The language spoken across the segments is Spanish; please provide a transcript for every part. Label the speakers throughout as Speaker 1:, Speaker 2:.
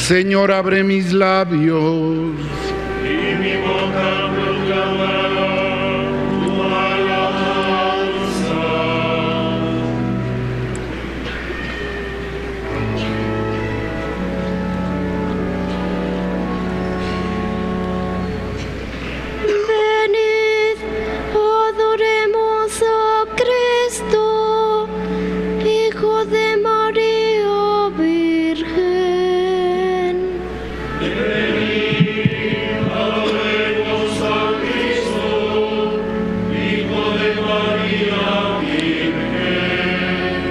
Speaker 1: Señor, abre mis labios.
Speaker 2: Y mi boca proclamará tu alabanza.
Speaker 3: Venid, adoremos a Cristo, Hijo de María Virgen.
Speaker 2: Venid, adoremos a Cristo, Hijo de María Virgen.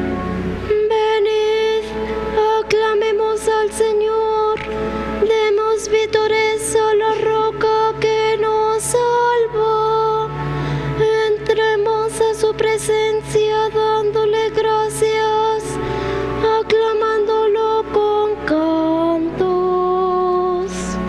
Speaker 3: Venid, aclamemos al Señor, demos vítores a la roca que nos salva. Entremos a su presencia dándole gracias, aclamándolo con cantos.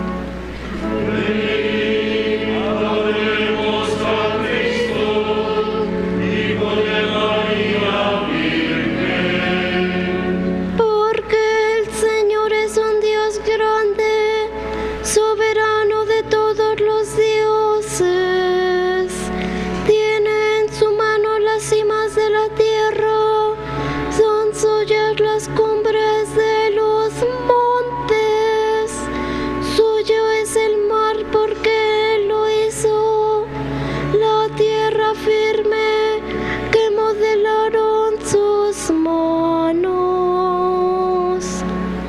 Speaker 2: Venid, adoremos a Cristo, Hijo de María Virgen.
Speaker 3: Porque el Señor es un Dios grande, soberano de todos los dioses. Tiene en su mano las cimas de la tierra, son suyas las cumbres de los montes. Suyo es el mar porque Él lo hizo, la tierra firme que modelaron sus manos.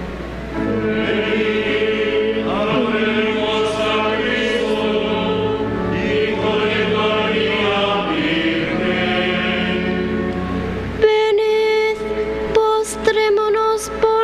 Speaker 2: Adoremos a Cristo, Hijo de María Virgen.
Speaker 3: Venid, postrémonos por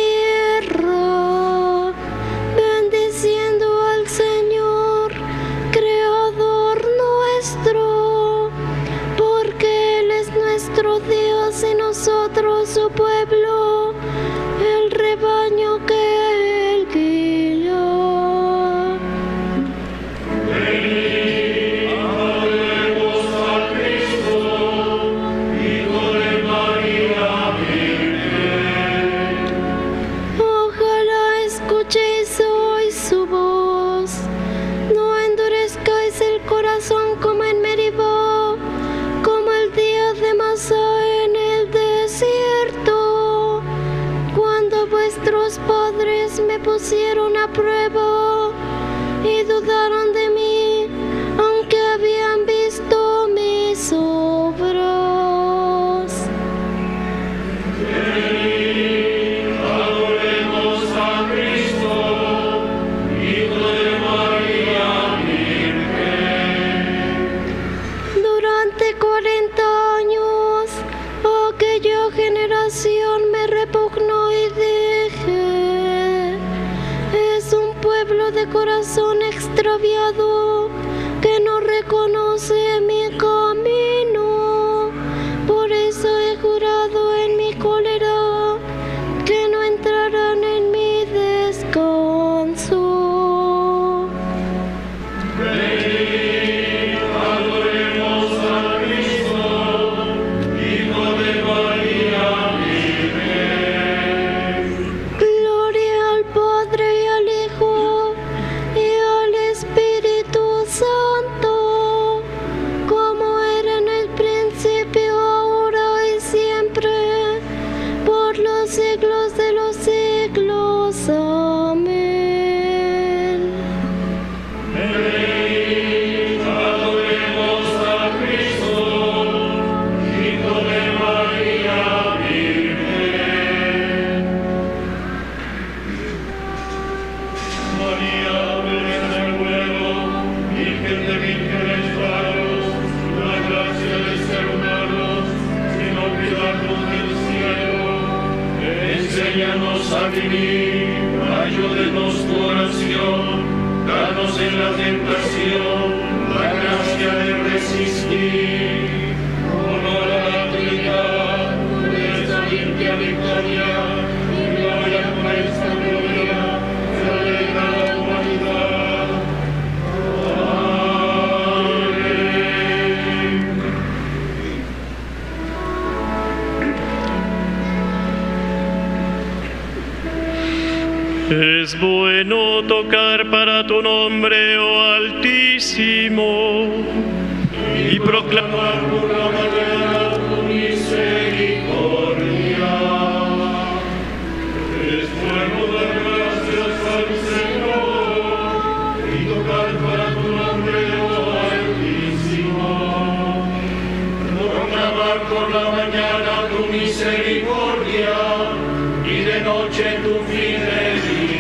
Speaker 3: tierra, bendiciendo al Señor, Creador nuestro, porque Él es nuestro Dios y nosotros su pueblo, el rebaño que Él guía.
Speaker 2: Adoremos a Cristo, Hijo de María Virgen.
Speaker 3: Ojalá escuchéis hoy su voz, no endurezcáis el corazón como en Meribá, como el día de Masá en el desierto, cuando vuestros padres me pusieron a prueba y dudaron de mí, aunque habían visto mis obras.
Speaker 2: Adoremos a Cristo, Hijo de María Virgen.
Speaker 3: Durante 40 años aquella generación me repugnó y dije: es un pueblo de corazón extraviado que no reconoce mi camino. Por eso he jurado en mi cólera que no entrarán en mi descanso.
Speaker 2: Adoremos a Cristo, Hijo de María Virgen.
Speaker 3: Gloria al Padre y al Hijo y al Espíritu Santo, como era en el principio, ahora y siempre, por los siglos de los siglos. Amén.
Speaker 2: Adoremos a Cristo, Hijo de María Virgen. María, Virgen del pueblo, Virgen de vírgenes raros, la gracia de ser humanos, sino cuidarnos del cielo. Enséñanos a vivir, ayúdenos tu oración, danos en la tentación la gracia de resistir. Honor a la Trinidad, nuestra limpia victoria, y gloria por esta gloria, se alegra la humanidad. Amén.
Speaker 4: Es bueno tocar para tu nombre, oh Altísimo, y proclamar por la mañana tu misericordia. Es bueno dar gracias al Señor y tocar para tu nombre, oh Altísimo. Proclamar por la mañana tu misericordia y de noche tu fidelidad.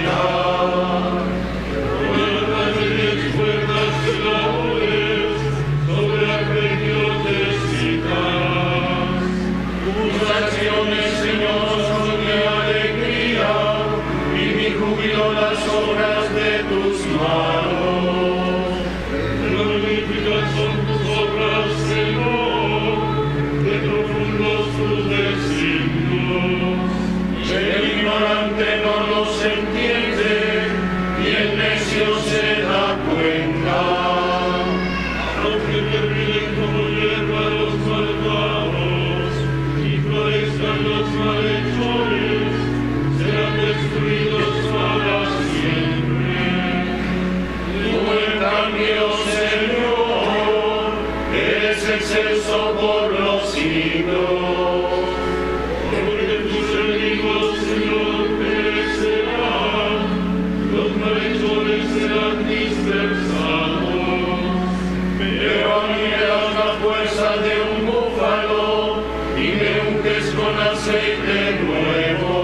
Speaker 4: Las obras de tus manos, magníficas son tus obras, Señor, de profundos tus designios. El ignorante no los entiende y el necio se da cuenta. Aunque terminen como hierba los malvados y florezcan los malhechores, serán destruidos para siempre. Tú, en cambio, Señor, eres excelso por los siglos. Porque tus enemigos, Señor, perecerán, los malhechores serán dispersados. Pero a mí me das la fuerza de un búfalo y me unges con aceite nuevo.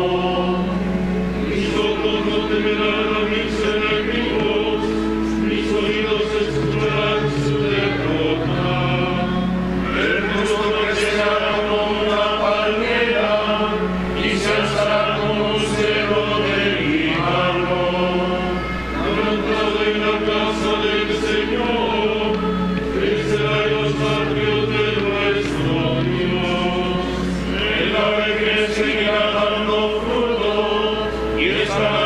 Speaker 4: No temerán a mis enemigos, mis oídos escucharán su derrota. El justo crecerá como una palmera y se alzará como un cerro de Líbano. Plantado en la casa del Señor, crecerá en los atrios de nuestro Dios. El ave que seguirá dando fruto y estará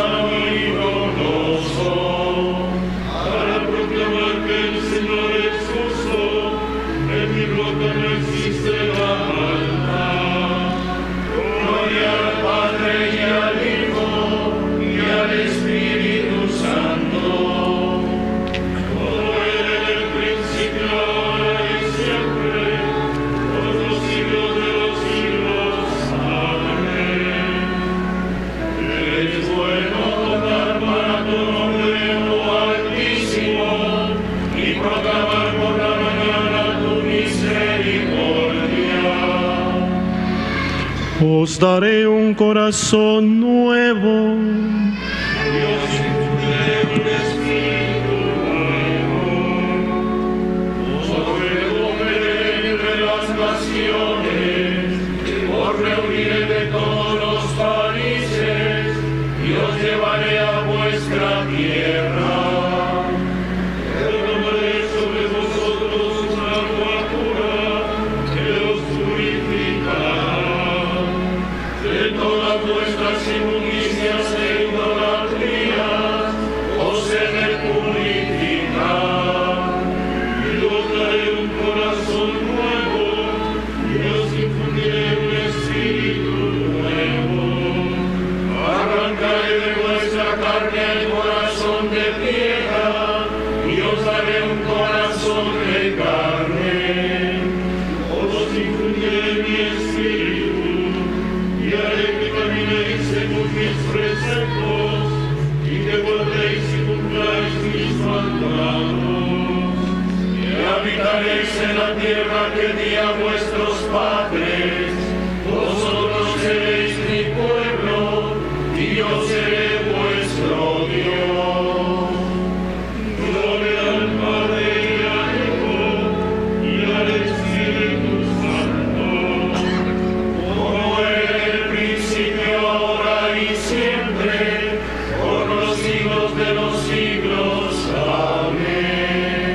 Speaker 4: para proclamar que el Señor es justo, en mi roca no existe la maldad. Gloria al Padre y al Hijo y al Espíritu Santo, como era en el principio, ahora y siempre, por los siglos de los siglos. Amén. Es bueno tocar para tu nombre, oh Altísimo, y proclamar por la mañana tu misericordia. Os daré un corazón nuevo. Dios infunde un espíritu nuevo. Os recogeré entre las naciones, os reuniré de todos los países y os llevaré a vuestra tierra. Derramaré sobre vosotros una agua pura que os purificará de todas vuestras inmundicias e idolatrías, os he de purificar. Y os daré un corazón nuevo y os infundiré un espíritu nuevo. Arrancaré de vuestra carne el corazón de piedra y os daré un corazón de carne. Os infundiré mi espíritu y haré que caminéis según mis preceptos y que guardéis y cumpláis mis mandatos. Y habitaréis en la tierra que di a vuestros padres. Vosotros seréis mi pueblo y yo seré vuestro Dios. Gloria al Padre y al Hijo y al Espíritu Santo, como era en el principio, ahora y siempre, por los siglos de los siglos. Amén.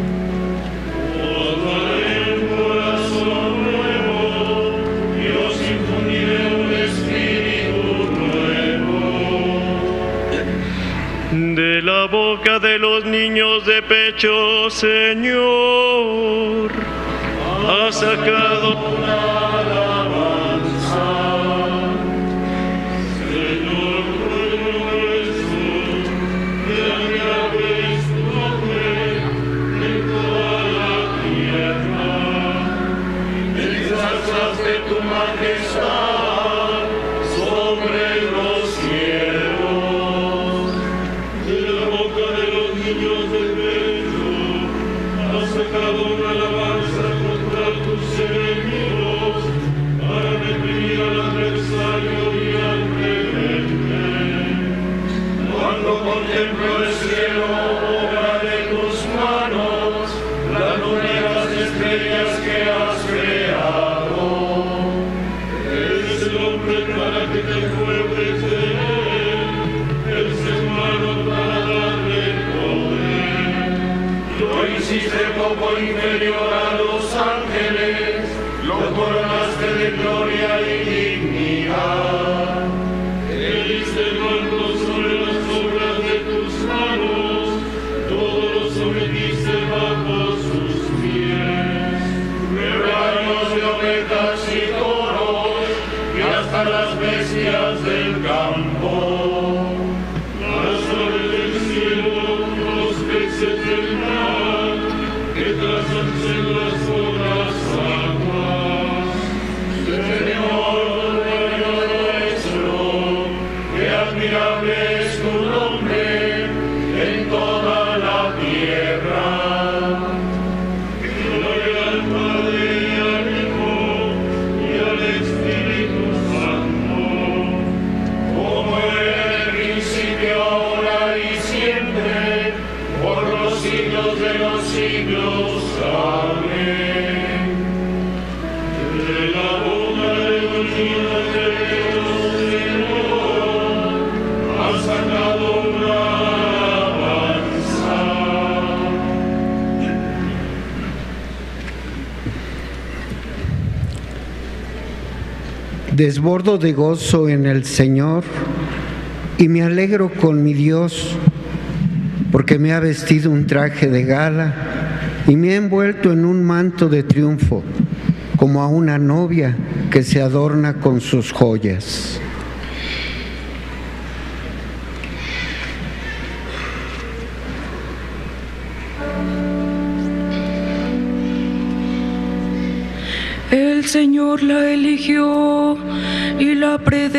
Speaker 4: Os daré un corazón nuevo y os infundiré un espíritu nuevo. De la boca de los niños de pecho, Señor, ha sacado una alabanza. Señor,
Speaker 2: fuerzas de tu majestad sobre los cielos. De la boca de los niños del pecho has sacado una alabanza contra tus enemigos para reprimir al adversario y al rebelde. Cuando contemplo el cielo, obra de tus manos, la luna y las estrellas que has creado. Eres el hombre para que te acuerdes de él, el ser humano para darle poder. Lo hiciste poco inferior a los ángeles, lo coronaste de gloria y dignidad. Él diste el mando sobre las obras de tus manos, todo lo sometiste bajo sus pies. Rebaños de ovejas y toros, y hasta las bestias del campo. Las aves del cielo, los peces del mar, que trazan sendas por las aguas. Señor, dueño nuestro, qué admirable es tu nombre en toda la tierra. Gloria al Padre y al Hijo y al Espíritu Santo, como era en el principio, ahora y siempre, por los siglos de los siglos. Amén. De la boca de los niños de Dios, Señor, has sacado una alabanza.
Speaker 5: Desbordo de gozo en el Señor y me alegro con mi Dios, porque me ha vestido un traje de gala y me ha envuelto en un manto de triunfo, como a una novia que se adorna con sus joyas.
Speaker 6: El Señor la eligió y la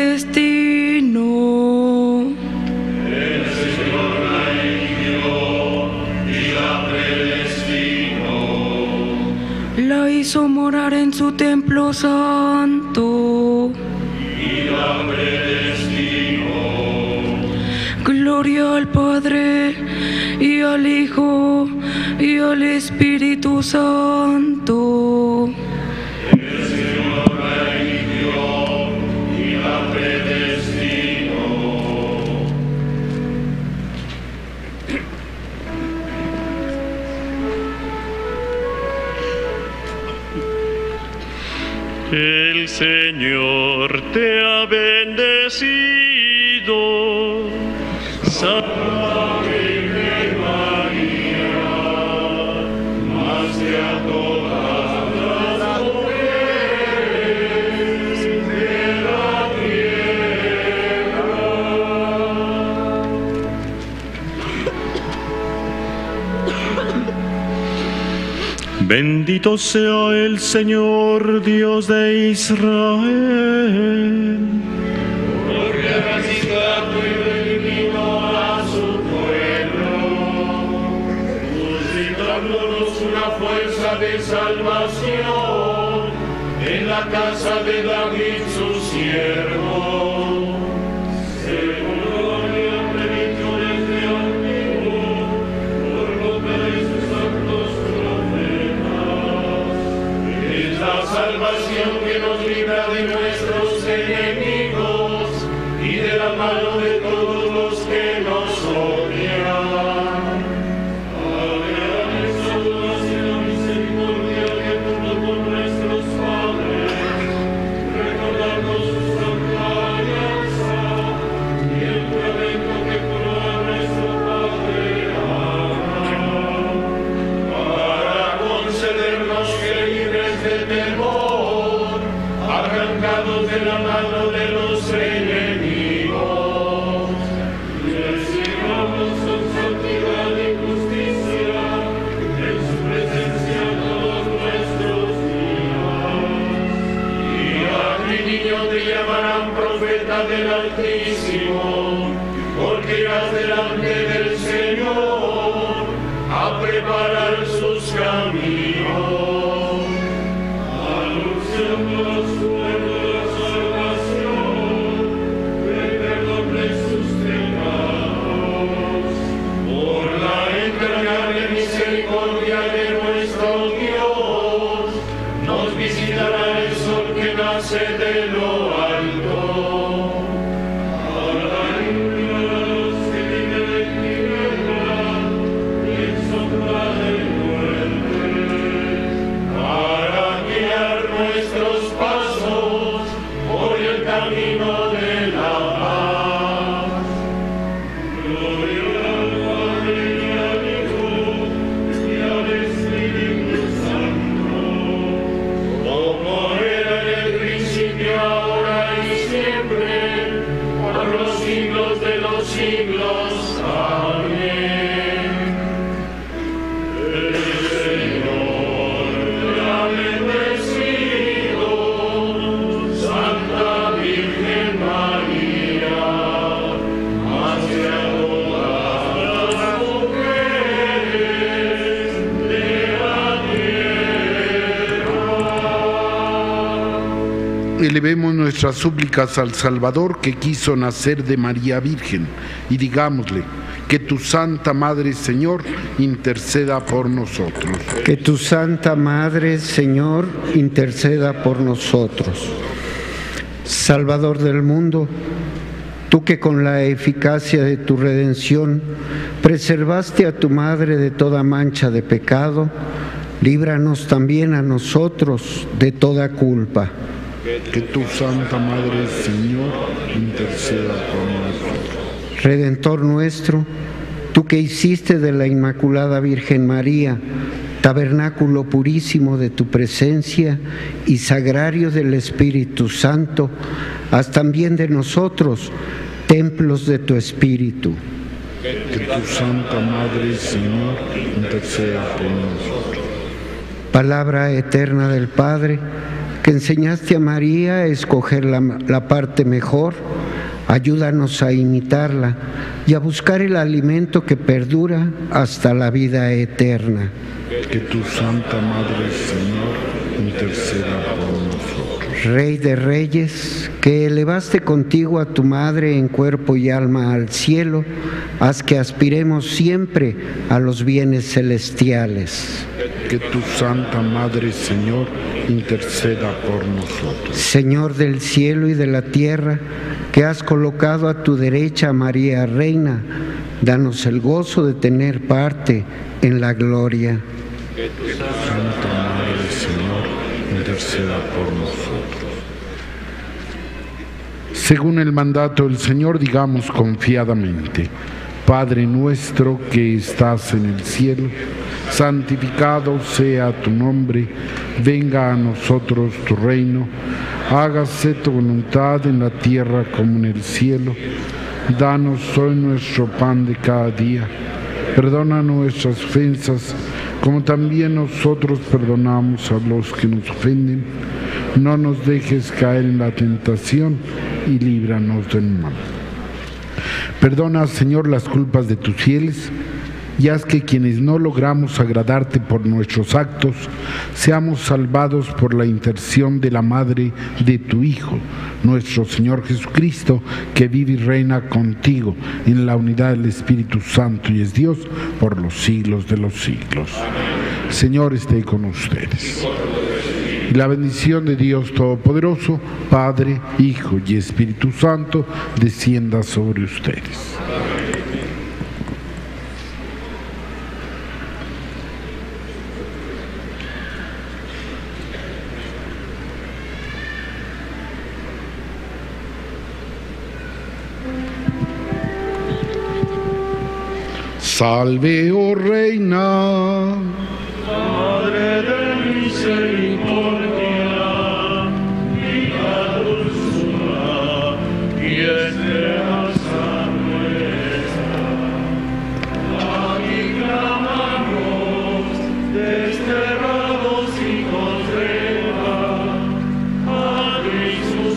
Speaker 6: predestinó.
Speaker 2: El Señor la eligió y la predestinó.
Speaker 6: La hizo morar en su templo santo.
Speaker 2: Y la predestinó.
Speaker 6: Gloria al Padre y al Hijo y al Espíritu Santo.
Speaker 2: El Señor la eligió y la predestinó.
Speaker 4: El Señor te ha bendecido.
Speaker 2: Santa Virgen María, más que a todas las mujeres de la tierra.
Speaker 7: Bendito sea el Señor, Dios de Israel.
Speaker 2: Porque ha visitado y redimido a su pueblo, suscitándonos una fuerza de salvación en la casa de David su siervo. Según lo habían predicho desde antiguo, por boca de sus santos profetas. Es la salvación que nos libra de nuestros enemigos y de la mano de todos los que nos odian. Aleluya, salvación y la misericordia que junto con nuestros padres recordando su santa alianza y el juramento que juró a nuestro Padre Abraham, para concedernos que libres de temor, arrancados de la mano de los enemigos, les sirvamos con santidad y justicia en su presencia todos nuestros días, y mi niño te llamarán profeta del Altísimo, porque irás delante del Señor a preparar sus caminos. Anunciando a los pueblos la salvación, el perdón de sus pecados, por la entrañable misericordia de nuestro Dios, nos visitará el sol que nace de lo alto. Aleluya a los que viven en tinieblas y en sombra de muerte, para guiar nuestros pasos por el camino de la paz. Gloria al Padre y al Hijo y al Espíritu Santo, como era en el principio, ahora y siempre, por los siglos de los siglos. Amén. El Señor te ha bendecido, Santa Virgen María, hacia todas las mujeres de la tierra.
Speaker 1: Elevemos nuestras súplicas al Salvador que quiso nacer de María Virgen y digámosle que tu Santa Madre, Señor, interceda por nosotros.
Speaker 5: Que tu Santa Madre, Señor, interceda por nosotros. Salvador del mundo, tú que con la eficacia de tu redención preservaste a tu Madre de toda mancha de pecado, líbranos también a nosotros de toda culpa.
Speaker 1: Que tu Santa Madre, Señor, interceda por nosotros.
Speaker 5: Redentor nuestro, tú que hiciste de la Inmaculada Virgen María tabernáculo purísimo de tu presencia y sagrario del Espíritu Santo, haz también de nosotros templos de tu Espíritu.
Speaker 1: Que tu Santa Madre, Señor, interceda por nosotros.
Speaker 5: Palabra eterna del Padre, que enseñaste a María a escoger la parte mejor, ayúdanos a imitarla y a buscar el alimento que perdura hasta la vida eterna.
Speaker 1: Que tu Santa Madre, Señor, interceda por nosotros.
Speaker 5: Rey de Reyes, que elevaste contigo a tu Madre en cuerpo y alma al cielo, haz que aspiremos siempre a los bienes celestiales.
Speaker 1: Que tu Santa Madre, Señor, interceda por nosotros.
Speaker 5: Señor del cielo y de la tierra, que has colocado a tu derecha a María Reina, danos el gozo de tener parte en la gloria.
Speaker 1: Que tu Santa Madre, Señor, interceda por nosotros. Según el mandato del Señor, digamos confiadamente: Padre nuestro que estás en el cielo, santificado sea tu nombre, venga a nosotros tu reino, hágase tu voluntad en la tierra como en el cielo. Danos hoy nuestro pan de cada día, perdona nuestras ofensas, como también nosotros perdonamos a los que nos ofenden. No nos dejes caer en la tentación y líbranos del mal. Perdona, Señor, las culpas de tus fieles y haz que quienes no logramos agradarte por nuestros actos, seamos salvados por la intercesión de la Madre de tu Hijo, nuestro Señor Jesucristo, que vive y reina contigo en la unidad del Espíritu Santo y es Dios por los siglos de los siglos. Señor, esté con ustedes. Y la bendición de Dios Todopoderoso, Padre, Hijo y Espíritu Santo, descienda sobre ustedes. Salve, oh Reina,
Speaker 2: Madre de misericordia, vida, dulzura y esperanza nuestra. A ti clamamos, desterrados hijos de Eva, a Jesús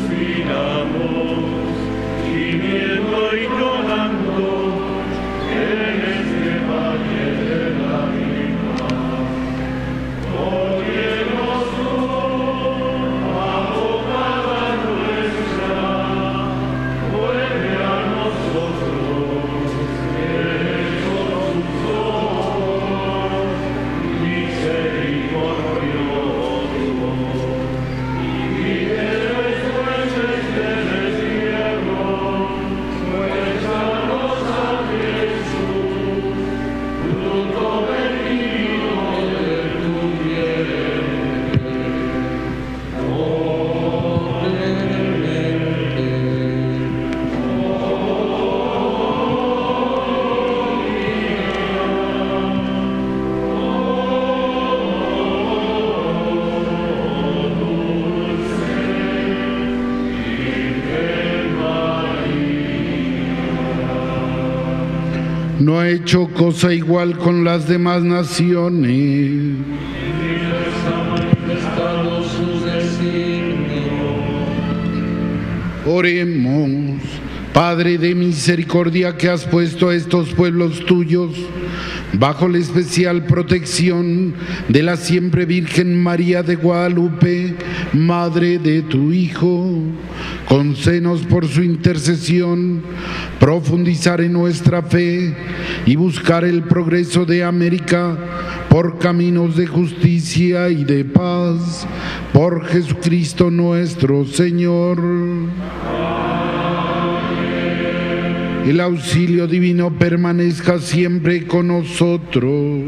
Speaker 1: no ha hecho cosa igual con las demás naciones. Oremos. Padre de misericordia, que has puesto a estos pueblos tuyos bajo la especial protección de la siempre Virgen María de Guadalupe, Madre de tu Hijo, concédenos por su intercesión profundizar en nuestra fe y buscar el progreso de América por caminos de justicia y de paz, por Jesucristo nuestro Señor. El auxilio divino permanezca siempre con nosotros.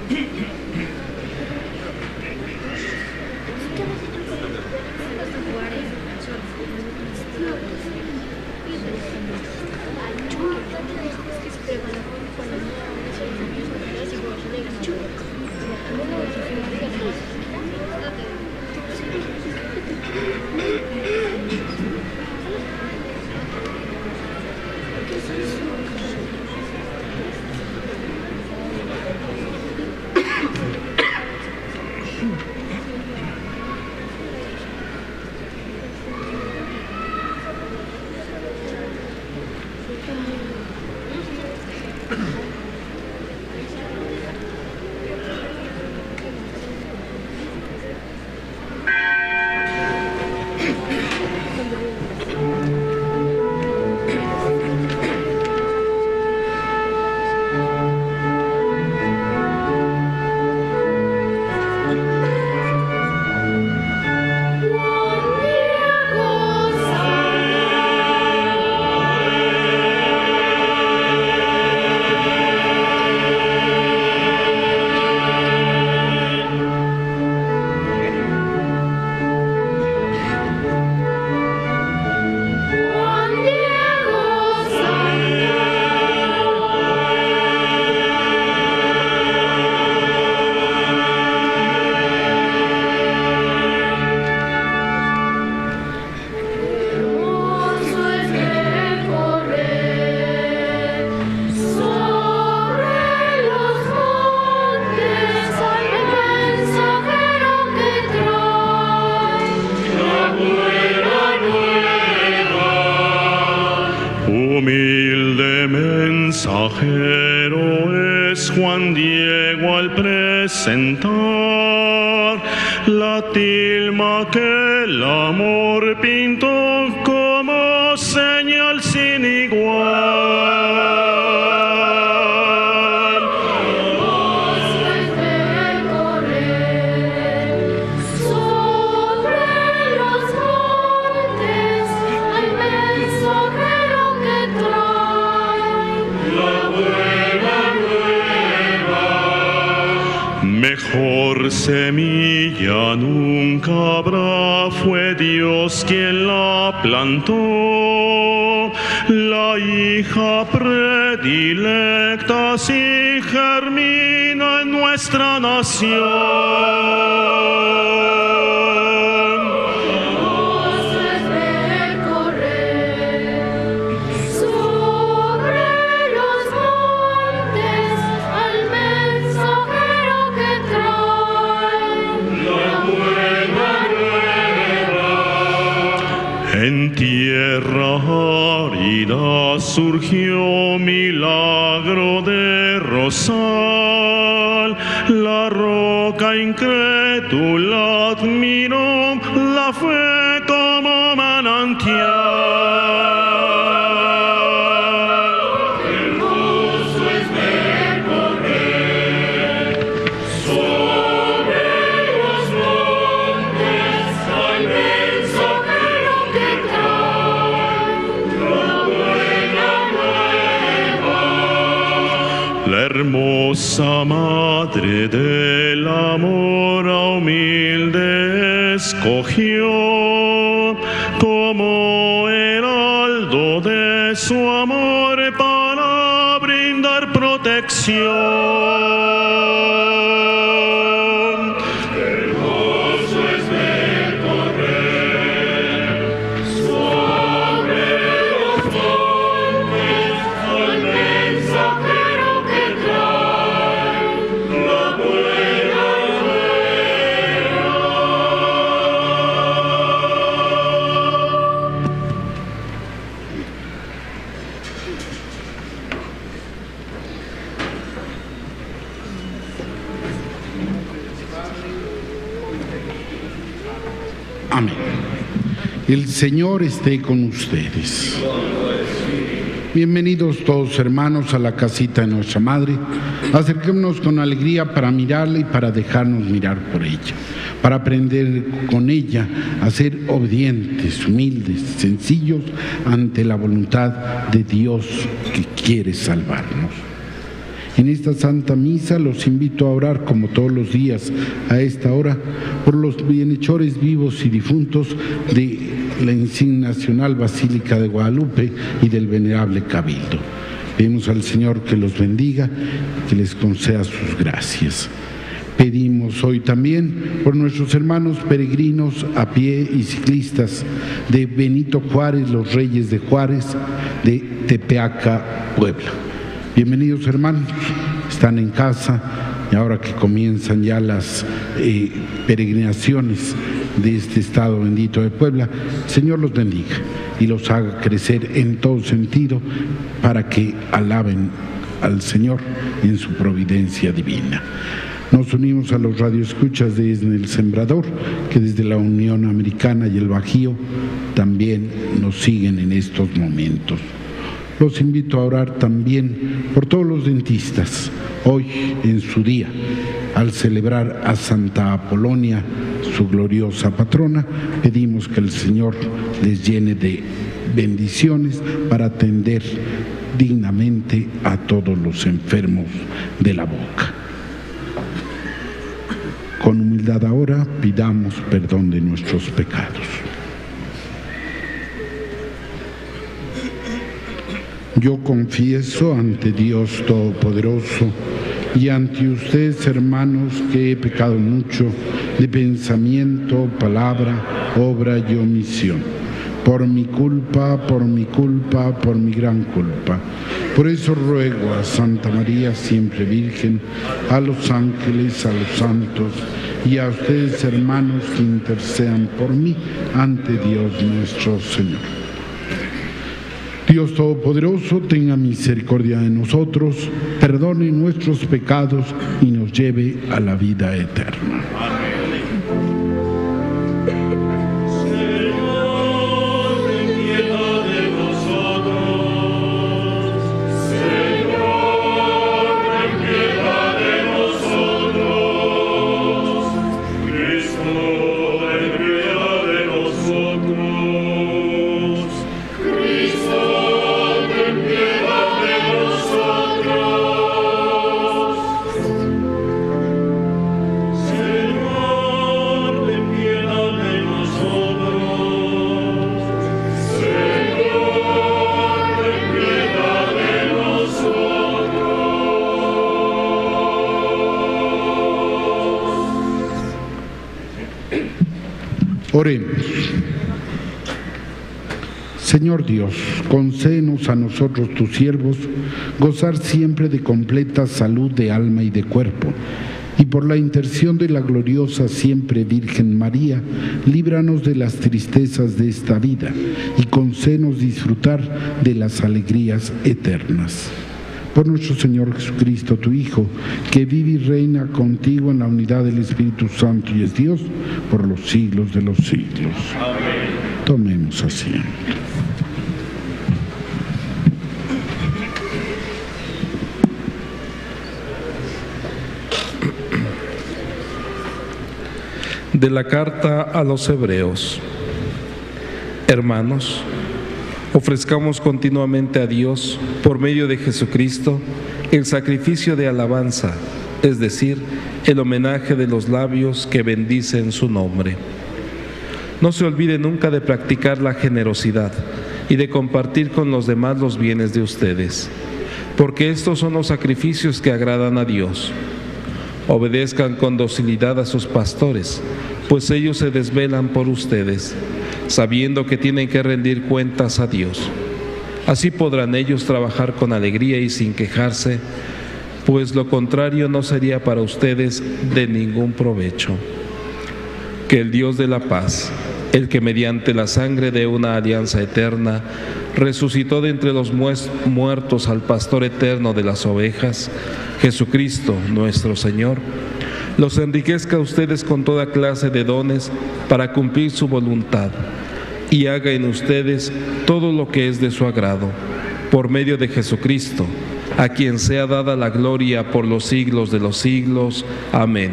Speaker 7: mensajero es Juan Diego al presentar la tilma que el amor pintó como señal sin igual. Mejor semilla nunca habrá, fue Dios quien la plantó, la hija predilecta si germina en nuestra nación. En tierra árida surgió milagro de rosal, la roca incrédula admiró la fe como manantial. Hermosa madre del amor a humilde escogió como heraldo de su amor para brindar protección.
Speaker 1: Amén. El Señor esté con ustedes. Bienvenidos todos, hermanos, a la casita de nuestra Madre. Acerquémonos con alegría para mirarla y para dejarnos mirar por ella, para aprender con ella a ser obedientes, humildes, sencillos ante la voluntad de Dios que quiere salvarnos. En esta Santa Misa los invito a orar como todos los días a esta hora por los bienhechores vivos y difuntos de la Insignacional Basílica de Guadalupe y del Venerable Cabildo. Pedimos al Señor que los bendiga, que les conceda sus gracias. Pedimos hoy también por nuestros hermanos peregrinos a pie y ciclistas de Benito Juárez, los Reyes de Juárez, de Tepeaca, Puebla. Bienvenidos, hermanos, están en casa y ahora que comienzan ya las peregrinaciones de este estado bendito de Puebla, el Señor los bendiga y los haga crecer en todo sentido para que alaben al Señor en su providencia divina. Nos unimos a los radioescuchas de El Sembrador, que desde la Unión Americana y el Bajío también nos siguen en estos momentos. Los invito a orar también por todos los dentistas, hoy en su día, al celebrar a Santa Apolonia, su gloriosa patrona. Pedimos que el Señor les llene de bendiciones para atender dignamente a todos los enfermos de la boca. Con humildad ahora pidamos perdón de nuestros pecados. Yo confieso ante Dios Todopoderoso y ante ustedes, hermanos, que he pecado mucho de pensamiento, palabra, obra y omisión. Por mi culpa, por mi gran culpa. Por eso ruego a Santa María, siempre Virgen, a los ángeles, a los santos y a ustedes, hermanos, que intercedan por mí ante Dios nuestro Señor. Dios Todopoderoso, tenga misericordia de nosotros, perdone nuestros pecados y nos lleve a la vida eterna. Oremos. Señor Dios, concédenos a nosotros, tus siervos, gozar siempre de completa salud de alma y de cuerpo, y por la intercesión de la gloriosa siempre Virgen María, líbranos de las tristezas de esta vida y concédenos disfrutar de las alegrías eternas. Por nuestro Señor Jesucristo, tu Hijo, que vive y reina contigo en la unidad del Espíritu Santo y es Dios por los siglos de los siglos. Amén. Tomemos asiento.
Speaker 8: De la carta a los Hebreos. Hermanos, ofrezcamos continuamente a Dios, por medio de Jesucristo, el sacrificio de alabanza, es decir, el homenaje de los labios que bendicen su nombre. No se olvide nunca de practicar la generosidad y de compartir con los demás los bienes de ustedes, porque estos son los sacrificios que agradan a Dios. Obedezcan con docilidad a sus pastores, pues ellos se desvelan por ustedes, sabiendo que tienen que rendir cuentas a Dios. Así podrán ellos trabajar con alegría y sin quejarse, pues lo contrario no sería para ustedes de ningún provecho. Que el Dios de la paz, el que mediante la sangre de una alianza eterna resucitó de entre los muertos al pastor eterno de las ovejas, Jesucristo nuestro Señor, los enriquezca a ustedes con toda clase de dones para cumplir su voluntad, y haga en ustedes todo lo que es de su agrado, por medio de Jesucristo, a quien sea dada la gloria por los siglos de los siglos. Amén.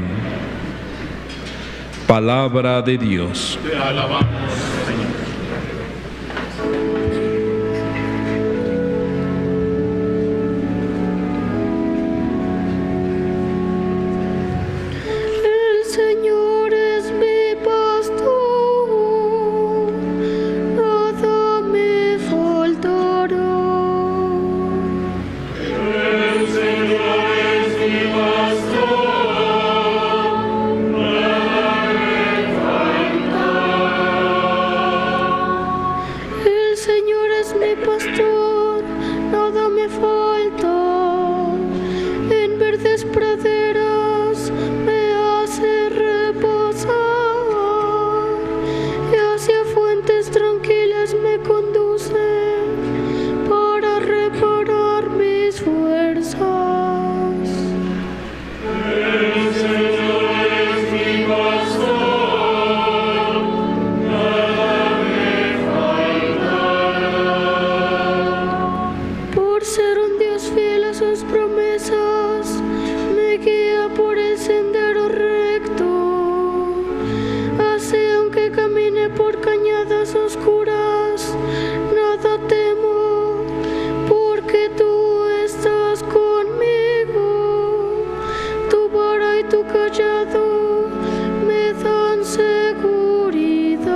Speaker 8: Palabra de Dios.
Speaker 2: Te alabamos, Señor.
Speaker 3: mi pastor, nada me falta. En verdes praderas me hace reposar, y hacia fuentes tranquilas me conduce para reparar mis fuerzas.
Speaker 2: El Señor es mi pastor, nada me faltará.
Speaker 3: Por ser un Dios fiel a sus promesas, me guía por el sendero recto. Así aunque camine por cañadas oscuras, nada temo, porque tú estás conmigo. Tu vara y tu callado me dan seguridad.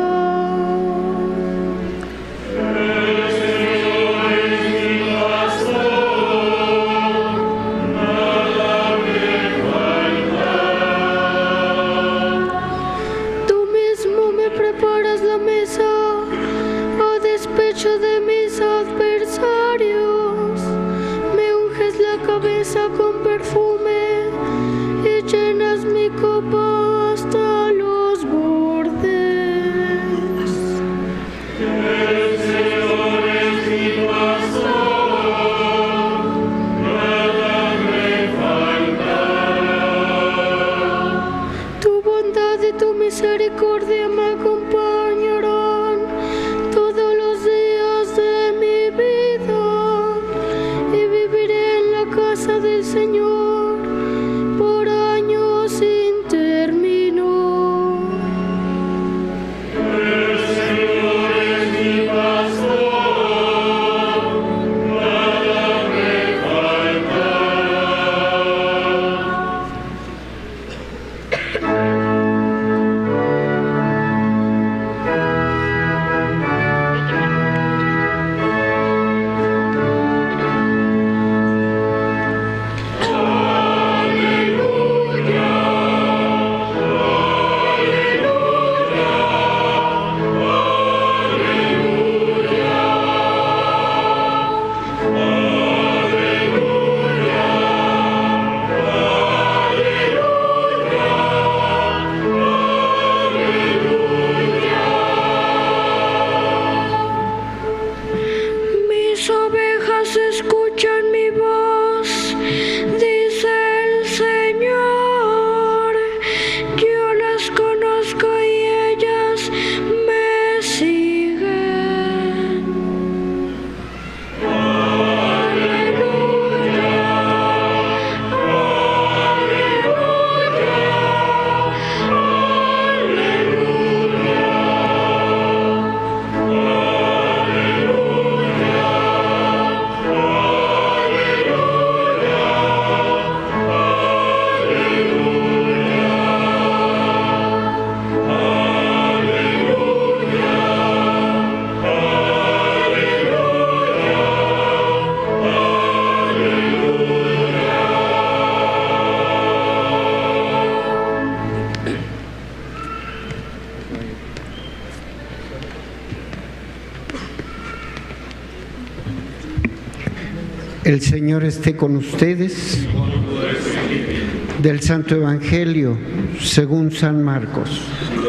Speaker 2: El Señor es mi pastor, nada me faltará.
Speaker 3: Tú mismo me preparas la mesa a despecho de mis adversarios. Me unges la cabeza con perfume y llenas mi copa hasta los bordes.
Speaker 2: El Señor es mi pastor, nada me faltará.
Speaker 3: Tu bondad y tu misericordia me acompañarán todos los días de mi vida, y viviré en la casa del Señor por años sin término.
Speaker 2: El Señor es mi pastor, nada me faltará.
Speaker 6: Mis ovejas escuchan mi voz, dice el Señor. Yo las conozco y ellas me siguen. Aleluya,
Speaker 5: El Señor esté con ustedes. Del Santo Evangelio según San Marcos.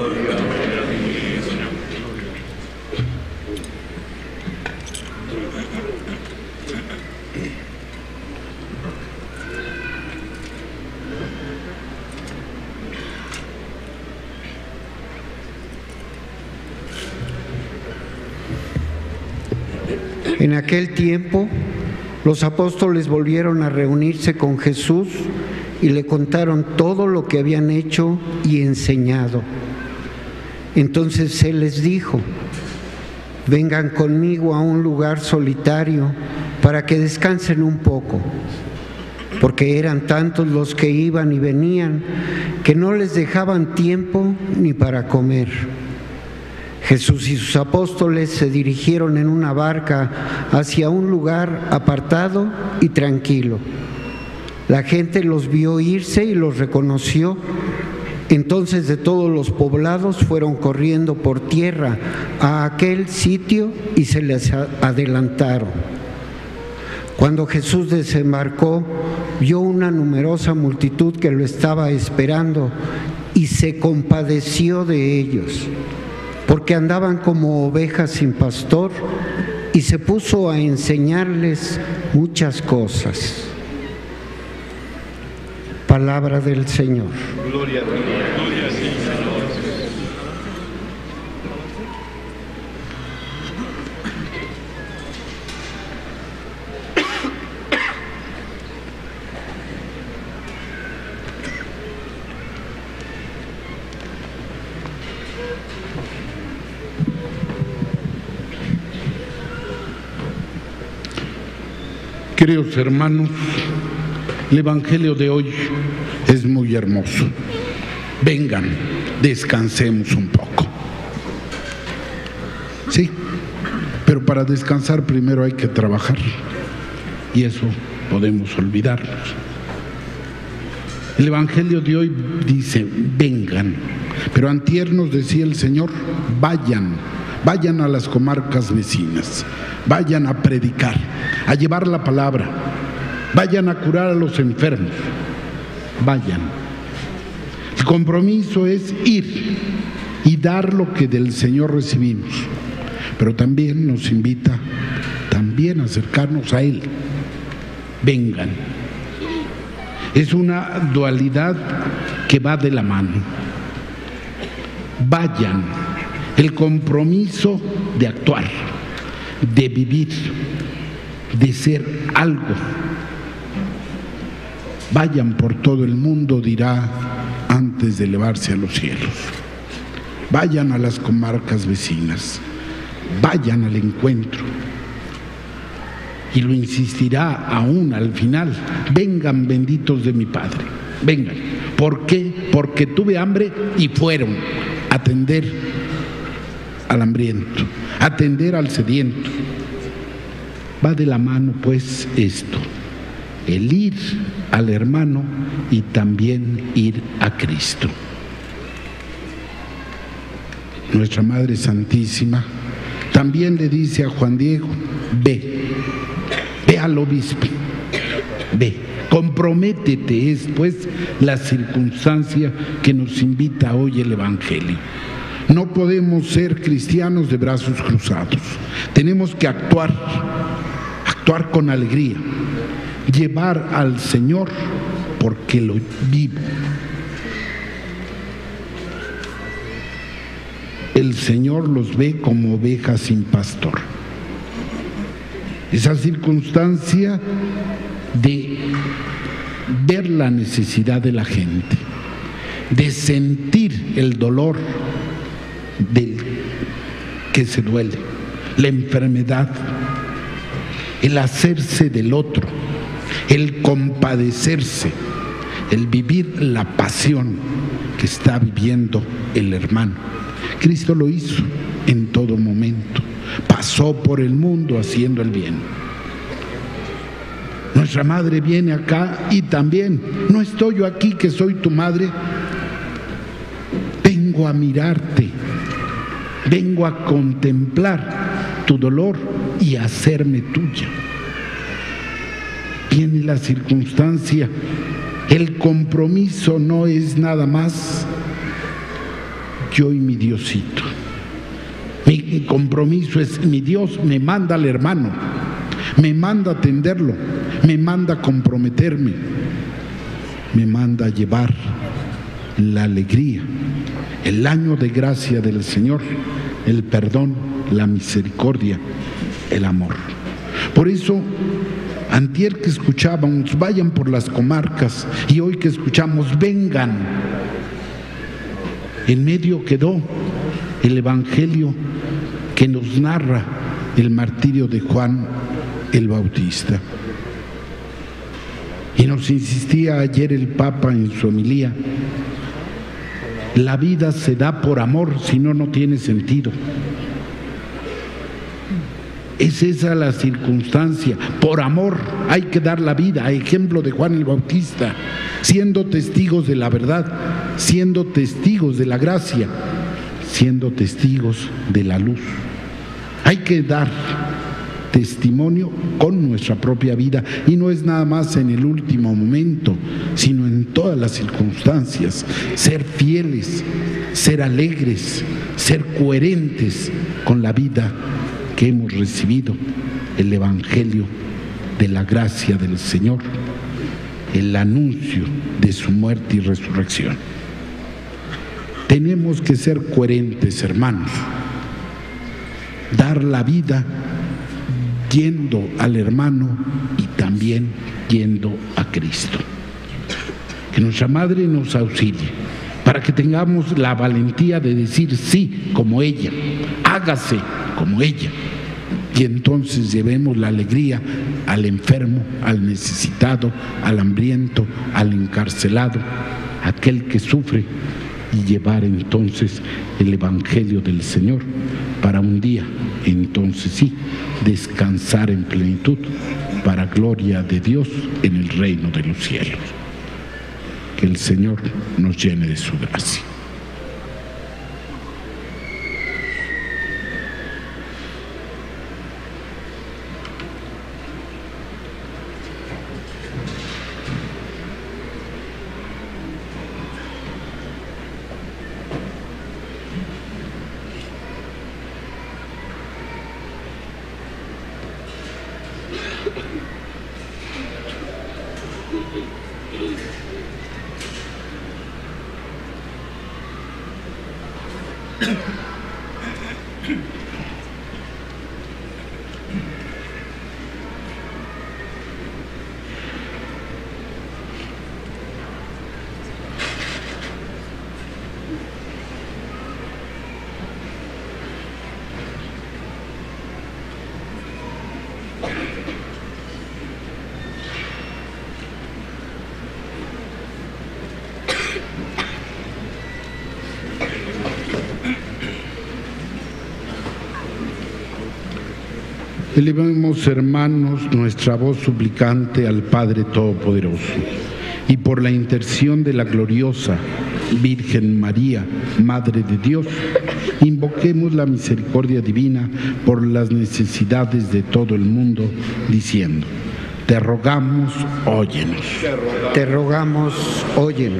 Speaker 5: En aquel tiempo, los apóstoles volvieron a reunirse con Jesús y le contaron todo lo que habían hecho y enseñado. Entonces Él les dijo: vengan conmigo a un lugar solitario para que descansen un poco, porque eran tantos los que iban y venían que no les dejaban tiempo ni para comer. Jesús y sus apóstoles se dirigieron en una barca hacia un lugar apartado y tranquilo. La gente los vio irse y los reconoció, Entonces de todos los poblados fueron corriendo por tierra a aquel sitio y se les adelantaron. Cuando Jesús desembarcó, vio una numerosa multitud que lo estaba esperando y se compadeció de ellos, porque andaban como ovejas sin pastor, y se puso a enseñarles muchas cosas. Palabra del Señor.
Speaker 4: Gloria a ti, gloria a ti, Señor.
Speaker 1: Queridos hermanos, el Evangelio de hoy es muy hermoso. Vengan, descansemos un poco. Sí, pero para descansar primero hay que trabajar, y eso podemos olvidarnos. El Evangelio de hoy dice, vengan, pero antier nos decía el Señor, vayan a las comarcas vecinas, vayan a predicar, a llevar la palabra, vayan a curar a los enfermos, vayan. El compromiso es ir y dar lo que del Señor recibimos, pero también nos invita a acercarnos a Él. Vengan. Es una dualidad que va de la mano. Vayan, el compromiso de actuar, de vivir, de ser algo. Vayan por todo el mundo, dirá antes de elevarse a los cielos. Vayan a las comarcas vecinas, vayan al encuentro. Y lo insistirá aún al final, vengan benditos de mi Padre, vengan. ¿Por qué? Porque tuve hambre y fueron a atender al hambriento, atender al sediento. Va de la mano pues esto, el ir al hermano y también ir a Cristo. Nuestra Madre Santísima también le dice a Juan Diego, ve al obispo, ve, comprométete, es pues la circunstancia que nos invita hoy el Evangelio. No podemos ser cristianos de brazos cruzados, tenemos que actuar con alegría, llevar al Señor porque lo vivo. El Señor los ve como ovejas sin pastor. Esa circunstancia de ver la necesidad de la gente, de sentir el dolor del que se duele, la enfermedad, el hacerse del otro, el compadecerse, el vivir la pasión que está viviendo el hermano. Cristo lo hizo en todo momento, pasó por el mundo haciendo el bien. Nuestra madre viene acá y también, no estoy yo aquí que soy tu madre, vengo a mirarte, vengo a contemplar tu dolor y a hacerme tuya. Viene la circunstancia, el compromiso no es nada más yo y mi Diosito. Mi compromiso es mi Dios me manda al hermano, me manda a atenderlo, me manda a comprometerme, me manda a llevar la alegría, el año de gracia del Señor, el perdón, la misericordia, el amor. Por eso, antier que escuchábamos, vayan por las comarcas, y hoy que escuchamos, vengan. En medio quedó el Evangelio que nos narra el martirio de Juan el Bautista. Y nos insistía ayer el Papa en su homilía, la vida se da por amor, si no, no tiene sentido. Es esa la circunstancia. Por amor hay que dar la vida, a ejemplo de Juan el Bautista, siendo testigos de la verdad, siendo testigos de la gracia, siendo testigos de la luz. Hay que dar testimonio con nuestra propia vida, y no es nada más en el último momento, sino en todas las circunstancias. Ser fieles, ser alegres, ser coherentes con la vida que hemos recibido, el Evangelio de la gracia del Señor, el anuncio de su muerte y resurrección. Tenemos que ser coherentes, hermanos, dar la vida yendo al hermano y también yendo a Cristo. Que nuestra Madre nos auxilie para que tengamos la valentía de decir sí como ella, hágase como ella, y entonces llevemos la alegría al enfermo, al necesitado, al hambriento, al encarcelado, aquel que sufre, y llevar entonces el Evangelio del Señor para un día, entonces sí, descansar en plenitud para gloria de Dios en el reino de los cielos. Que el Señor nos llene de su gracia. Elevemos, hermanos, nuestra voz suplicante al Padre Todopoderoso, y por la intercesión de la gloriosa Virgen María, Madre de Dios, invoquemos la misericordia divina por las necesidades de todo el mundo, diciendo: te rogamos, óyenos.
Speaker 5: Te rogamos, óyenos.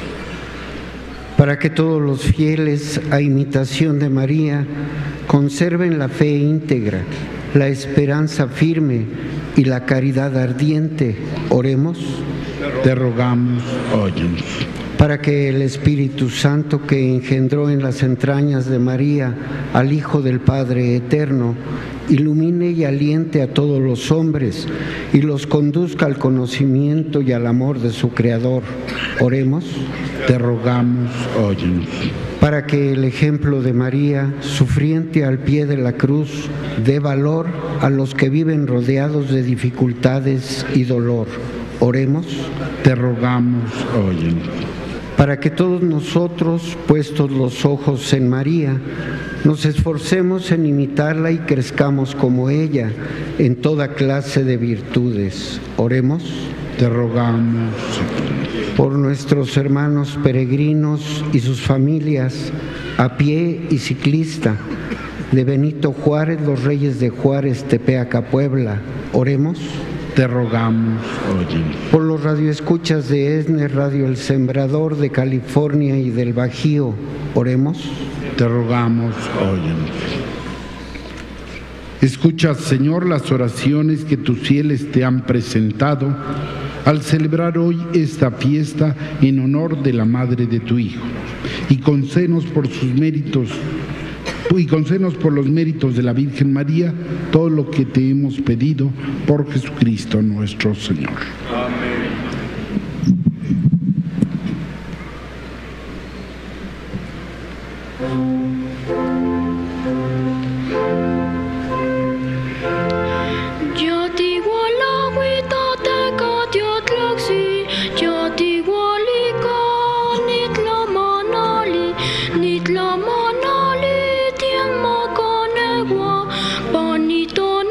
Speaker 5: Para que todos los fieles, a imitación de María, conserven la fe íntegra, la esperanza firme y la caridad ardiente, oremos.
Speaker 1: Te rogamos, óyenos.
Speaker 5: Para que el Espíritu Santo, que engendró en las entrañas de María al Hijo del Padre Eterno, ilumine y aliente a todos los hombres y los conduzca al conocimiento y al amor de su Creador, oremos.
Speaker 1: Te rogamos, óyenos.
Speaker 5: Para que el ejemplo de María, sufriente al pie de la cruz, dé valor a los que viven rodeados de dificultades y dolor, oremos.
Speaker 1: Te rogamos, óyenos.
Speaker 5: Para que todos nosotros, puestos los ojos en María, nos esforcemos en imitarla y crezcamos como ella en toda clase de virtudes, oremos.
Speaker 1: Te rogamos.
Speaker 5: Por nuestros hermanos peregrinos y sus familias, a pie y ciclista, de Benito Juárez, los Reyes de Juárez, Tepeaca, Puebla, oremos.
Speaker 1: Te rogamos, óyenos.
Speaker 5: Por los radioescuchas de ESNE Radio El Sembrador de California y del Bajío, oremos.
Speaker 1: Te rogamos, óyenos. Escucha, Señor, las oraciones que tus fieles te han presentado al celebrar hoy esta fiesta en honor de la Madre de tu Hijo, y concédenos por sus méritos, y concédenos por los méritos de la Virgen María todo lo que te hemos pedido por Jesucristo nuestro Señor.
Speaker 2: Amén.
Speaker 6: Nitla manali tiang makanegwa panito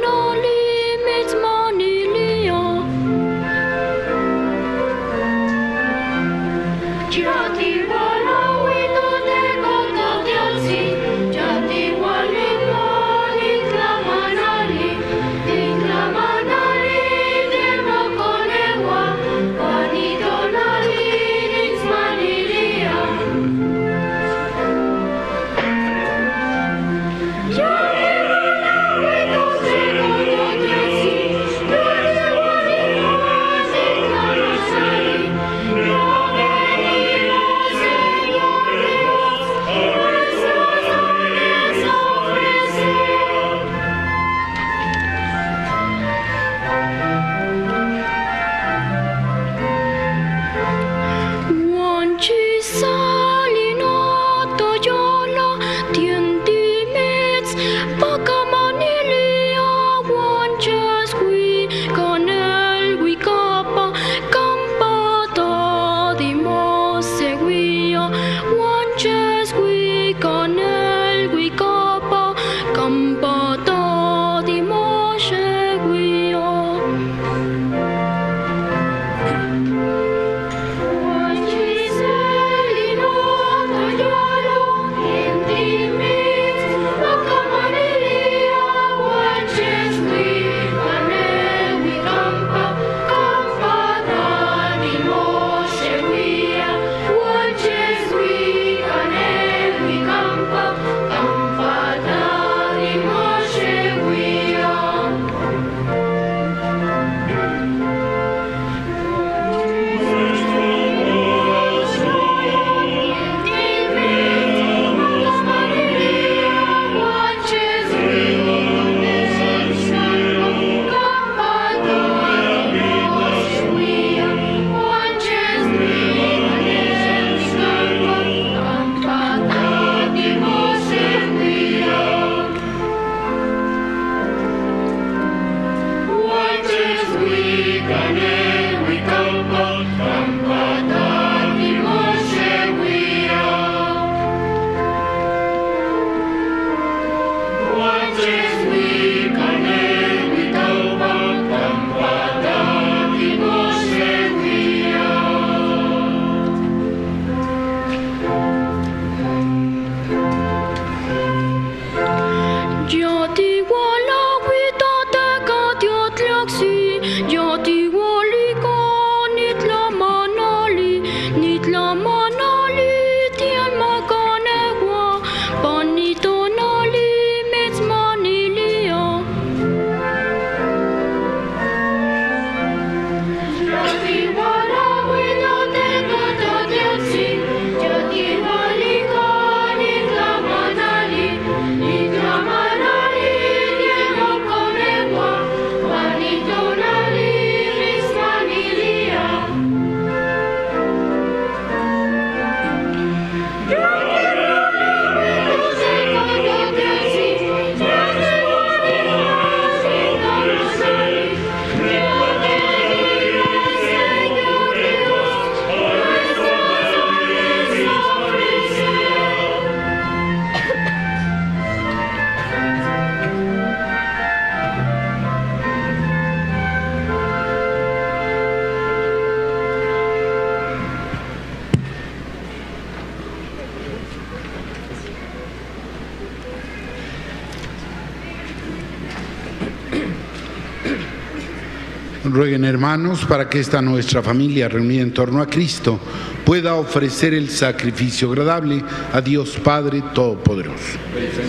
Speaker 1: Rueguen, hermanos, para que esta nuestra familia reunida en torno a Cristo pueda ofrecer el sacrificio agradable a Dios Padre Todopoderoso.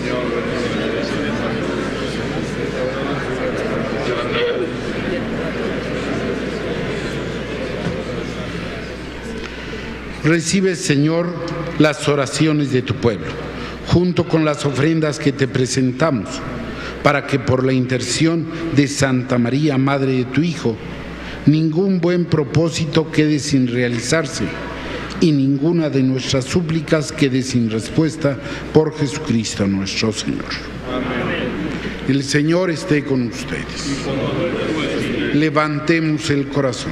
Speaker 1: Recibe, Señor, las oraciones de tu pueblo, junto con las ofrendas que te presentamos, para que por la intercesión de Santa María, Madre de tu Hijo, ningún buen propósito quede sin realizarse y ninguna de nuestras súplicas quede sin respuesta, por Jesucristo nuestro Señor. Amén. El Señor esté con ustedes. Levantemos el corazón.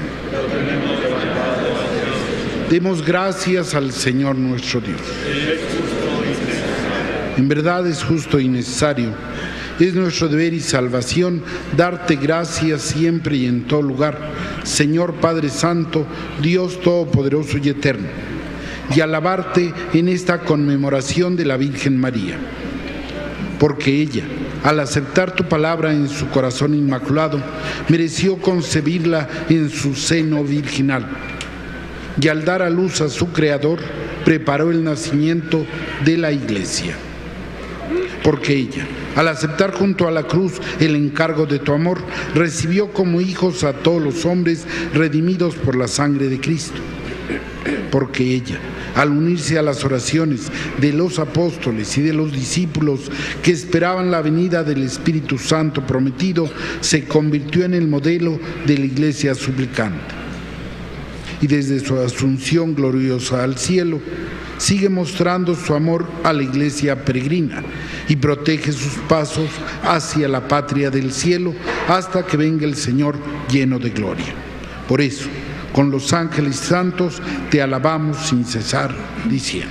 Speaker 1: Demos gracias al Señor nuestro Dios. En verdad es justo y necesario. Es nuestro deber y salvación darte gracias siempre y en todo lugar, Señor Padre Santo, Dios Todopoderoso y Eterno, y alabarte en esta conmemoración de la Virgen María, porque ella, al aceptar tu palabra en su corazón inmaculado, mereció concebirla en su seno virginal, y al dar a luz a su Creador, preparó el nacimiento de la Iglesia. Porque ella, al aceptar junto a la cruz el encargo de tu amor, recibió como hijos a todos los hombres redimidos por la sangre de Cristo. Porque ella, al unirse a las oraciones de los apóstoles y de los discípulos que esperaban la venida del Espíritu Santo prometido, se convirtió en el modelo de la Iglesia suplicante. Y desde su asunción gloriosa al cielo, sigue mostrando su amor a la Iglesia peregrina y protege sus pasos hacia la patria del cielo hasta que venga el Señor lleno de gloria. Por eso, con los ángeles santos te alabamos sin cesar, diciendo: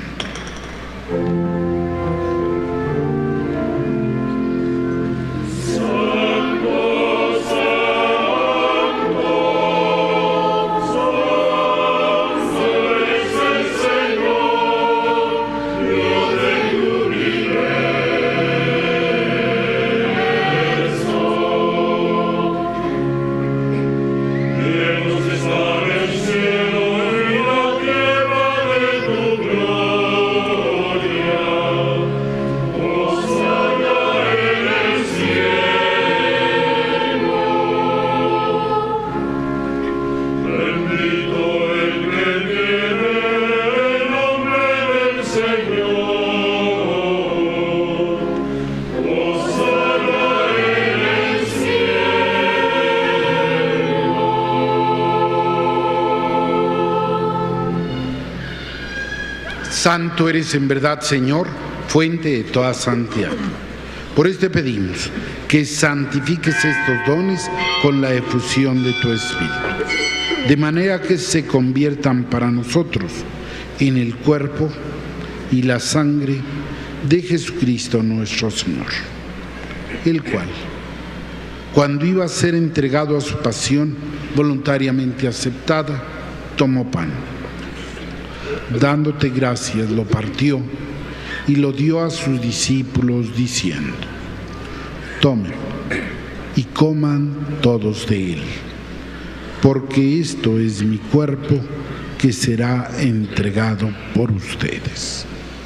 Speaker 1: Santo eres en verdad, Señor, fuente de toda santidad. Por esto pedimos que santifiques estos dones con la efusión de tu Espíritu, de manera que se conviertan para nosotros en el cuerpo y la sangre de Jesucristo nuestro Señor, el cual, cuando iba a ser entregado a su pasión voluntariamente aceptada, tomó pan. Dándote gracias, lo partió y lo dio a sus discípulos diciendo: tomen y coman todos de él, porque esto es mi cuerpo que será entregado por ustedes.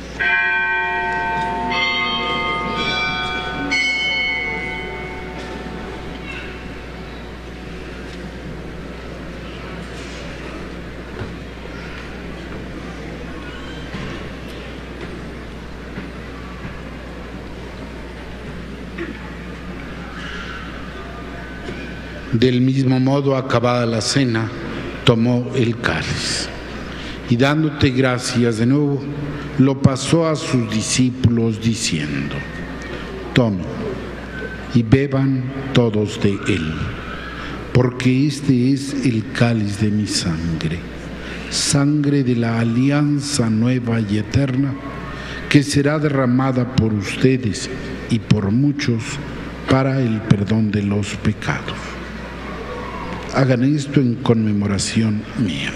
Speaker 1: Del mismo modo, acabada la cena, tomó el cáliz y dándote gracias de nuevo, lo pasó a sus discípulos diciendo: tomen y beban todos de él, porque este es el cáliz de mi sangre, sangre de la alianza nueva y eterna, que será derramada por ustedes y por muchos para el perdón de los pecados. Hagan esto en conmemoración mía.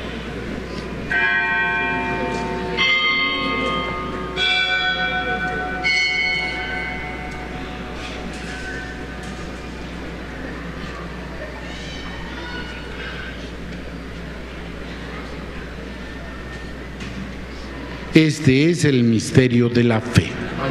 Speaker 1: Este es el misterio de la fe.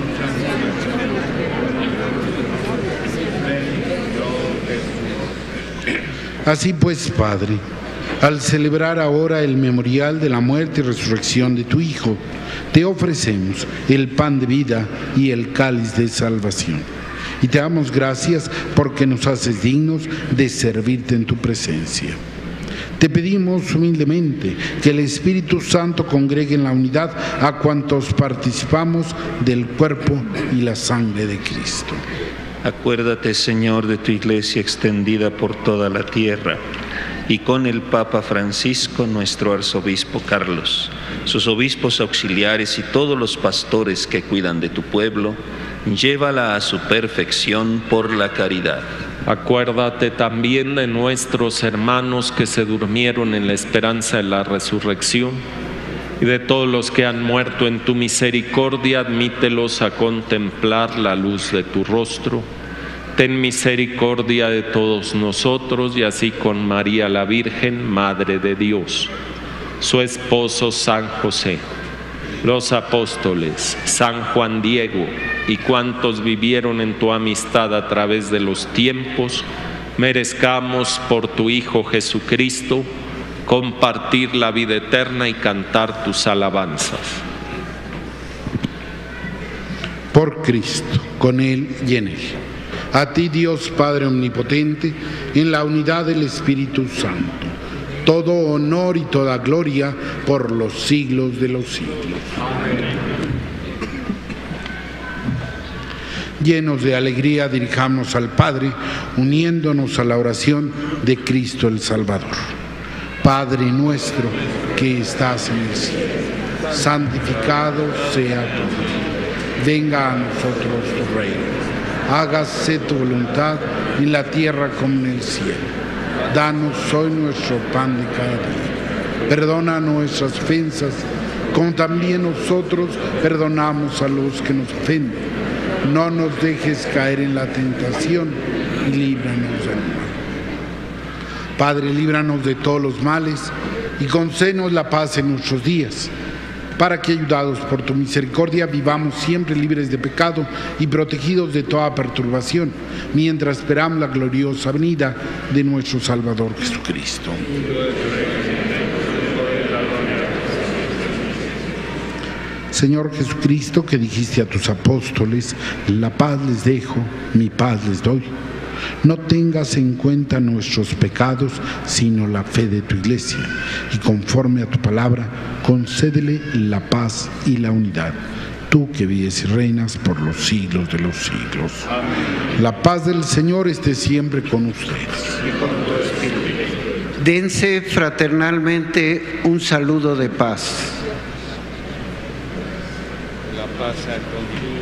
Speaker 1: Así pues, Padre, al celebrar ahora el memorial de la muerte y resurrección de tu Hijo, te ofrecemos el pan de vida y el cáliz de salvación. Y te damos gracias porque nos haces dignos de servirte en tu presencia. Te pedimos humildemente que el Espíritu Santo congregue en la unidad a cuantos participamos del cuerpo y la sangre de Cristo.
Speaker 9: Acuérdate, Señor, de tu Iglesia extendida por toda la tierra, y con el Papa Francisco, nuestro arzobispo Carlos, sus obispos auxiliares y todos los pastores que cuidan de tu pueblo, llévala a su perfección por la caridad.
Speaker 10: Acuérdate también de nuestros hermanos que se durmieron en la esperanza de la resurrección, y de todos los que han muerto en tu misericordia, admítelos a contemplar la luz de tu rostro. Ten misericordia de todos nosotros, y así con María la Virgen, Madre de Dios, su esposo San José, los apóstoles, San Juan Diego y cuantos vivieron en tu amistad a través de los tiempos, merezcamos por tu Hijo Jesucristo compartir la vida eterna y cantar tus alabanzas.
Speaker 1: Por Cristo, con Él y en Él. A ti, Dios Padre Omnipotente, en la unidad del Espíritu Santo, todo honor y toda gloria por los siglos de los siglos. Llenos de alegría, dirijamos al Padre, uniéndonos a la oración de Cristo el Salvador. Padre nuestro que estás en el cielo, santificado sea tu nombre. Venga a nosotros tu reino. Hágase tu voluntad en la tierra como en el cielo. Danos hoy nuestro pan de cada día. Perdona nuestras ofensas, como también nosotros perdonamos a los que nos ofenden. No nos dejes caer en la tentación y líbranos del mal. Padre, líbranos de todos los males y concédenos la paz en nuestros días, para que, ayudados por tu misericordia, vivamos siempre libres de pecado y protegidos de toda perturbación, mientras esperamos la gloriosa venida de nuestro Salvador Jesucristo. Señor Jesucristo, que dijiste a tus apóstoles: la paz les dejo, mi paz les doy. No tengas en cuenta nuestros pecados, sino la fe de tu Iglesia, y conforme a tu palabra, concédele la paz y la unidad. tú que vives y reinas por los siglos de los siglos. Amén. La paz del Señor esté siempre con ustedes.
Speaker 5: Dense fraternalmente un saludo de paz.
Speaker 10: La paz sea contigo.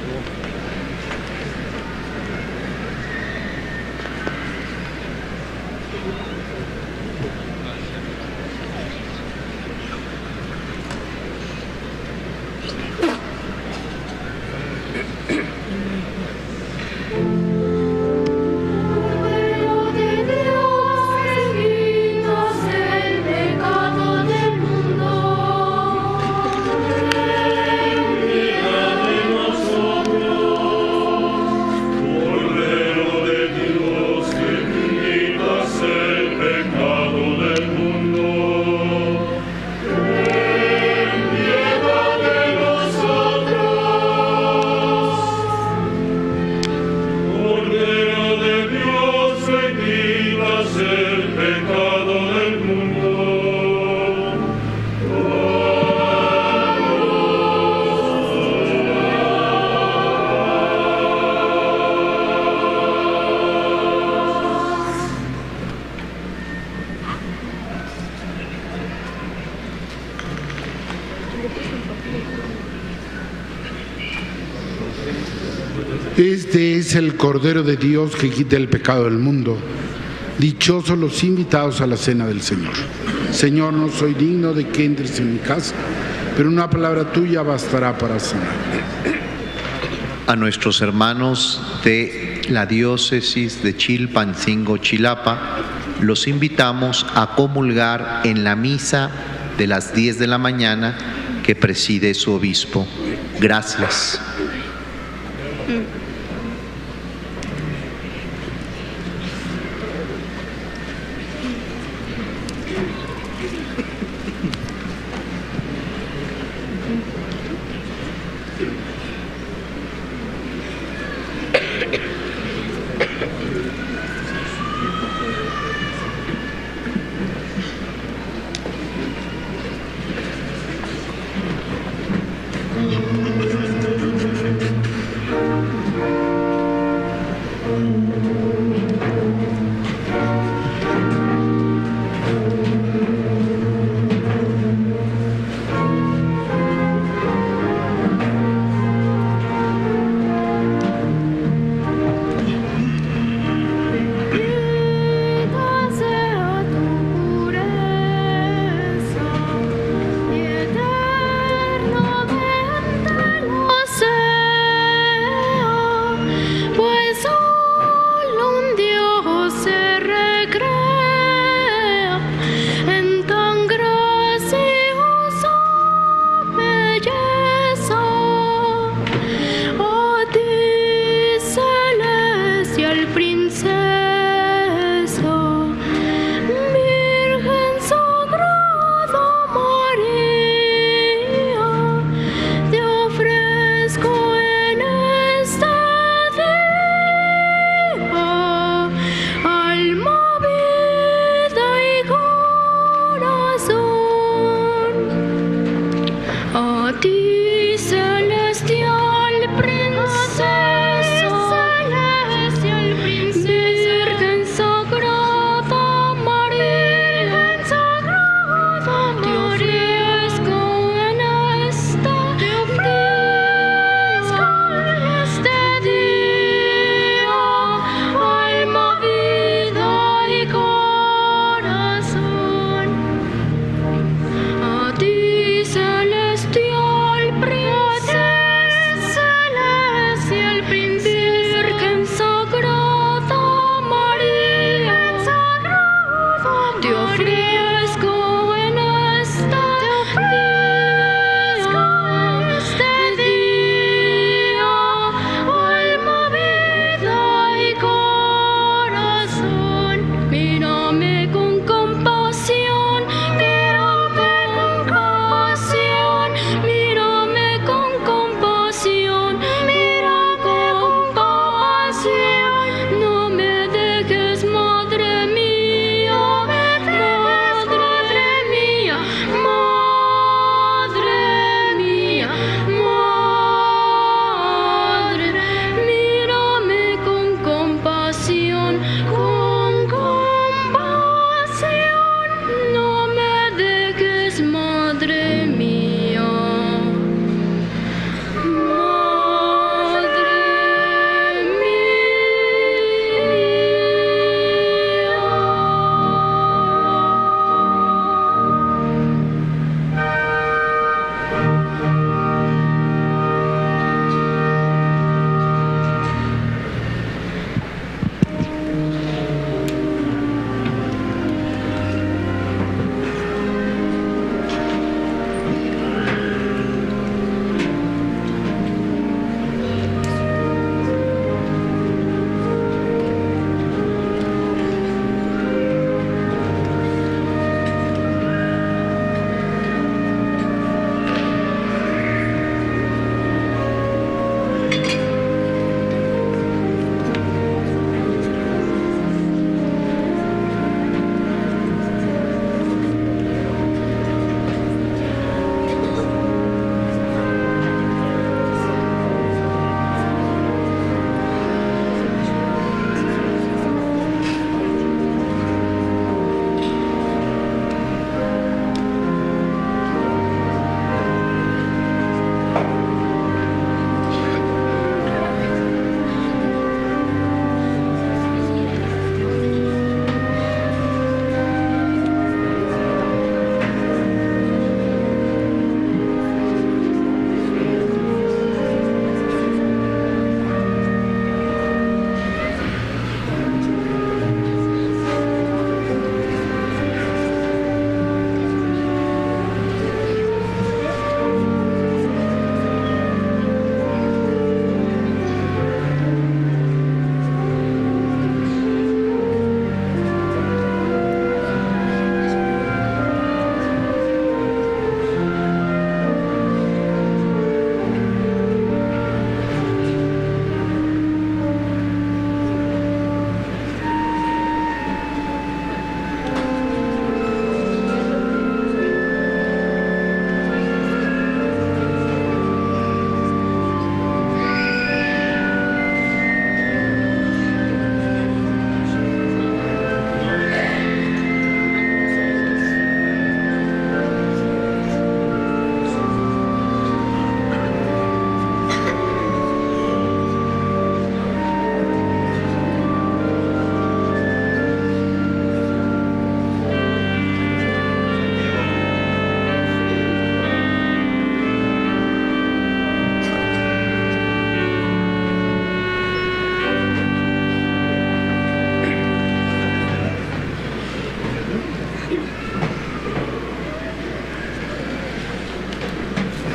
Speaker 1: Este es el Cordero de Dios que quita el pecado del mundo. Dichosos los invitados a la cena del Señor. Señor, no soy digno de que entres en mi casa, pero una palabra tuya bastará para sanar.
Speaker 11: A nuestros hermanos de la diócesis de Chilpancingo, Chilapa, los invitamos a comulgar en la misa de las 10 de la mañana que preside su obispo. Gracias.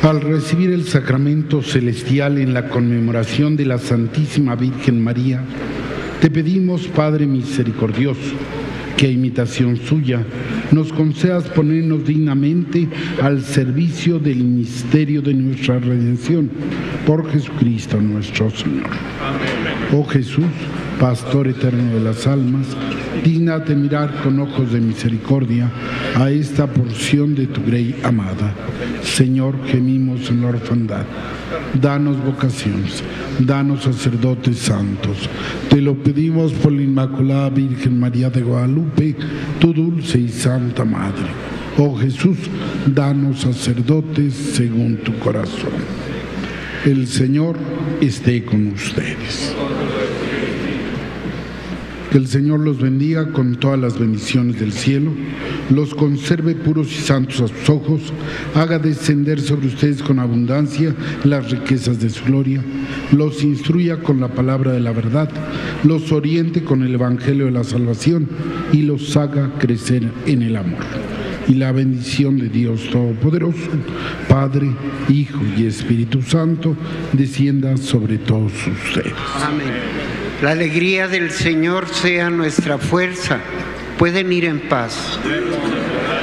Speaker 1: Al recibir el sacramento celestial en la conmemoración de la Santísima Virgen María, te pedimos, Padre misericordioso, que a imitación suya nos concedas ponernos dignamente al servicio del misterio de nuestra redención, por Jesucristo nuestro Señor. Oh Jesús, Pastor eterno de las almas, dígnate mirar con ojos de misericordia a esta porción de tu Grey amada. Señor, gemimos en la orfandad. Danos vocaciones, danos sacerdotes santos. Te lo pedimos por la Inmaculada Virgen María de Guadalupe, tu dulce y santa Madre. Oh Jesús, danos sacerdotes según tu corazón. El Señor esté con ustedes. Que el Señor los bendiga con todas las bendiciones del cielo, los conserve puros y santos a sus ojos, haga descender sobre ustedes con abundancia las riquezas de su gloria, los instruya con la palabra de la verdad, los oriente con el evangelio de la salvación y los haga crecer en el amor. Y la bendición de Dios Todopoderoso, Padre, Hijo y Espíritu Santo, descienda sobre todos ustedes.
Speaker 5: Amén. La alegría del Señor sea nuestra fuerza. Pueden ir en paz.